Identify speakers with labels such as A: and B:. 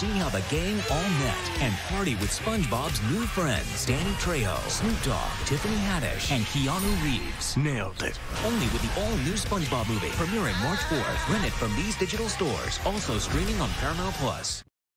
A: see how the gang all met and party with SpongeBob's new friends, Danny Trejo, Snoop Dogg, Tiffany Haddish, and Keanu Reeves.
B: Nailed it.
A: Only with the all-new SpongeBob movie, premiering March 4th. Rent it from these digital stores. Also streaming on Paramount+.